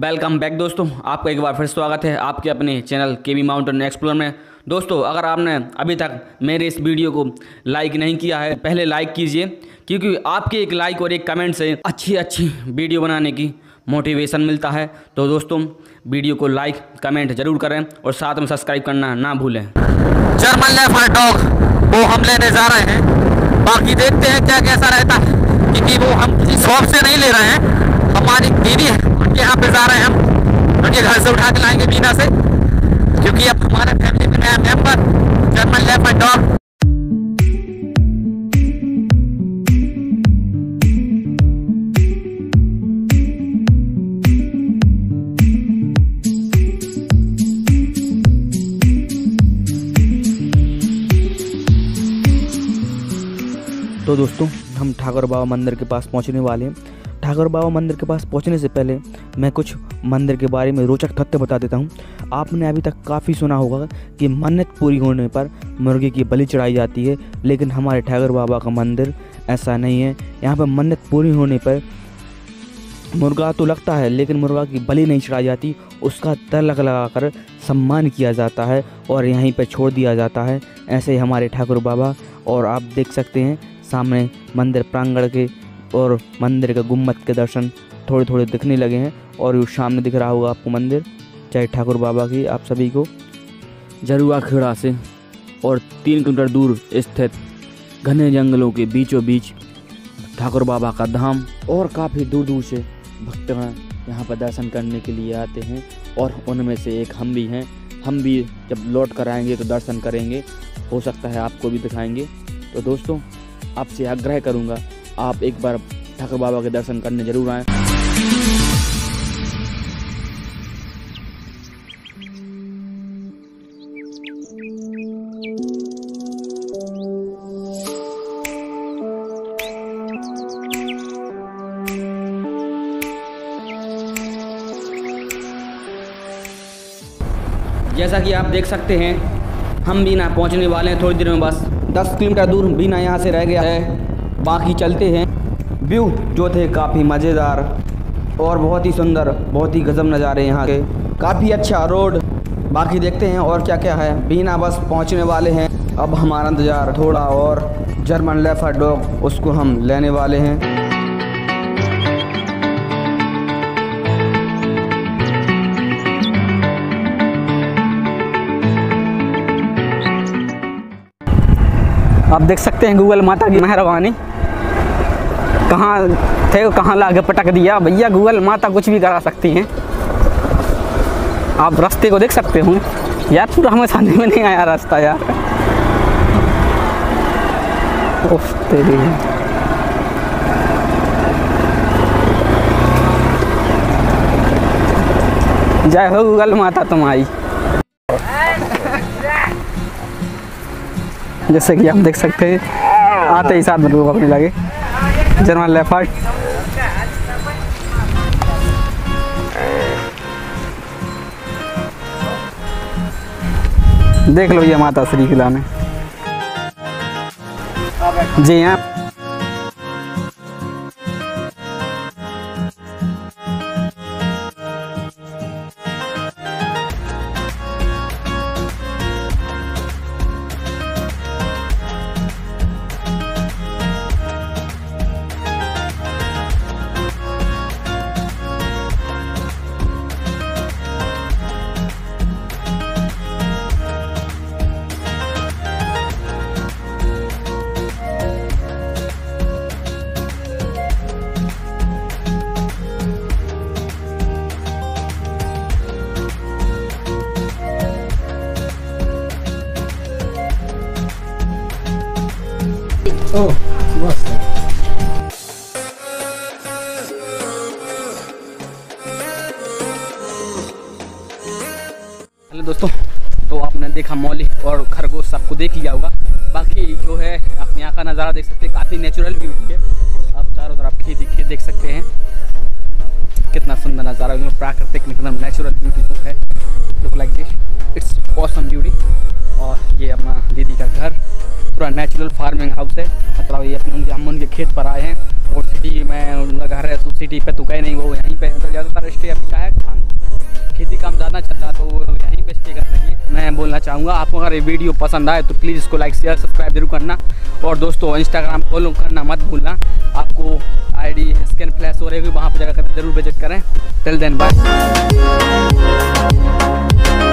Welcome back दोस्तों, आपका एक बार फिर स्वागत है आपके अपने चैनल केबी माउंटेन एक्सप्लोरर में। दोस्तों, अगर आपने अभी तक मेरे इस वीडियो को लाइक नहीं किया है, पहले लाइक कीजिए, क्योंकि आपके एक लाइक और एक कमेंट से अच्छी वीडियो बनाने की मोटिवेशन मिलता है। तो दोस्तों, वीडियो को लाइक कमेंट जरूर करें और साथ में सब्सक्राइब करना ना भूलें। जर्मन लेपर्ड डॉग वो हम लेने जा रहे हैं, बाकी देखते हैं क्या कैसा रहता है, क्योंकि वो हम किसी शॉप से नहीं ले रहे हैं। हमारी दीदी है, उनके यहाँ पे जा रहे हैं हम, उनके घर से उठा के लाएंगे बीना से, क्योंकि अब हमारे फैमिली में नया मेंबर जर्मन लेपर्ड डॉग। तो दोस्तों, हम ठाकुर बाबा मंदिर के पास पहुंचने वाले हैं। ठाकुर बाबा मंदिर के पास पहुंचने से पहले मैं कुछ मंदिर के बारे में रोचक तथ्य बता देता हूं। आपने अभी तक काफ़ी सुना होगा कि मन्नत पूरी होने पर मुर्गे की बलि चढ़ाई जाती है, लेकिन हमारे ठाकुर बाबा का मंदिर ऐसा नहीं है। यहाँ पर मन्नत पूरी होने पर मुर्गा तो लगता है, लेकिन मुर्गा की बलि नहीं चढ़ाई जाती, उसका तिलक लगाकर सम्मान किया जाता है और यहीं पर छोड़ दिया जाता है। ऐसे ही हमारे ठाकुर बाबा, और आप देख सकते हैं सामने मंदिर प्रांगण के और मंदिर के गुम्बद के दर्शन थोड़े थोड़े दिखने लगे हैं। और वो सामने दिख रहा होगा आपको मंदिर, चाहे ठाकुर बाबा की। आप सभी को जरुआ खेड़ा से और 3 किलोमीटर दूर स्थित घने जंगलों के बीचों बीच ठाकुर बाबा का धाम, और काफ़ी दूर दूर से भक्तगण यहाँ पर दर्शन करने के लिए आते हैं, और उनमें से एक हम भी हैं। हम भी जब लौट कर आएंगे तो दर्शन करेंगे, हो सकता है आपको भी दिखाएंगे। तो दोस्तों, आपसे आग्रह करूँगा, आप एक बार ठाकुर बाबा के दर्शन करने जरूर आएँ। जैसा कि आप देख सकते हैं, हम बीना पहुंचने वाले हैं थोड़ी देर में। बस 10 किलोमीटर दूर बीना यहाँ से रह गया है, बाकी चलते हैं। व्यू जो थे काफ़ी मज़ेदार और बहुत ही सुंदर, बहुत ही गजब नज़ारे यहाँ के, काफ़ी अच्छा रोड। बाकी देखते हैं और क्या क्या है। बीना बस पहुँचने वाले हैं, अब हमारा इंतज़ार थोड़ा और। जर्मन लेपर्ड डॉग, उसको हम लेने वाले हैं। आप देख सकते हैं गूगल माता की मेहरबानी, कहाँ थे कहाँ लाके पटक दिया। भैया गूगल माता कुछ भी करा सकती हैं। आप रास्ते को देख सकते हो यार, पूरा हमें समझ में नहीं आया रास्ता यार। उफ तेरी, जय हो गूगल माता तुम्हारी। जैसे कि आप देख सकते हैं, आते ही साथ में लोग अपने लगे जर्मन लेपर्ड। देख लो, ये माता श्री किला में। जी हाँ, हेलो दोस्तों, तो आपने देखा मौली और खरगोश सबको देख लिया होगा। बाकी जो है आप यहाँ का नज़ारा देख सकते हैं, काफ़ी नेचुरल ब्यूटी है। आप चारों तरफ खेत देख सकते हैं, कितना सुंदर नज़ारा, प्राकृतिक एकदम नेचुरल ब्यूटी जो है, look like this, it's awesome beauty. और ये अपना दीदी का घर पूरा नेचुरल फार्मिंग हाउस है। मतलब ये हम उनके खेत पर आए हैं और सिटी में उनका घर है, तो सिटी पे तो गए नहीं, वो यहीं पे तो ज़्यादातर स्टे अभी क्या है, खेती काम ज़्यादा चल रहा तो वो यहीं पे स्टे कर रही है। मैं बोलना चाहूँगा आपको अगर ये वीडियो पसंद आए तो प्लीज़ इसको लाइक शेयर सब्सक्राइब जरूर करना, और दोस्तों इंस्टाग्राम फॉलो करना मत भूलना। आपको आईडी स्कैन फ्लैश हो रही है, वहाँ पर जगह जरूर विजिट करें। Till then bye.